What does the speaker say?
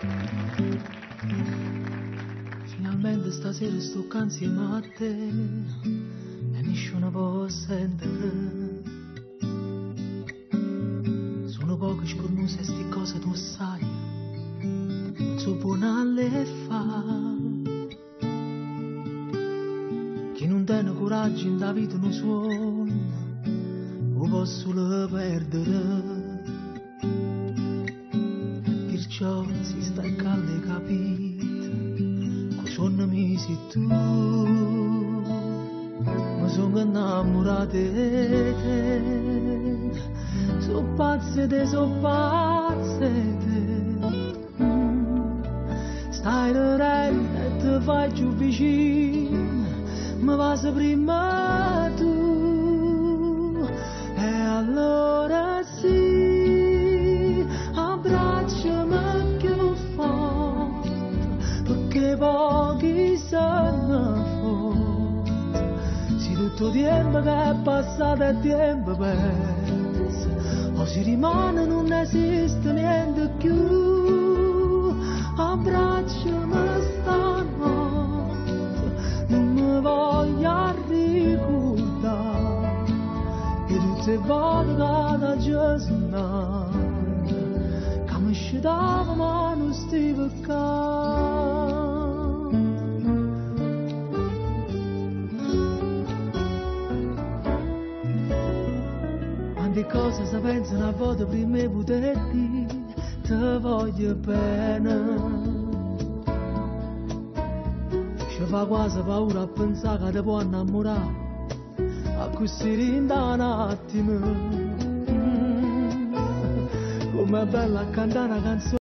Finalmente stasera sto insieme a te e nessuno può sentire. Sono poche scornuse sti cose tu sai, non so buona le fa. Chi non tiene coraggio in da vita non suona, lo posso le perdere. Perciò si sta in calle capite, con sonno mi sei tu. Ma sono innamorata di te, so pazze te, stai lorendo e ti fai più vicino, mi vas prima tu, e allora sì, abbracciami più forte, perché pochi sono forti, se tutto tempo che è passato è tempo perso, o si rimane non esiste niente più, abbracciami stanotte, non mi voglio ricordare, che tutte le volte che Gesù che mi scitava ma non stiva qua. Quante cose si pensano a volte prima di poter dire ti voglio bene. Ci fa quasi paura a pensare che ti può innamorare, a così rinda un attimo. Com'è bella a cantare una canzone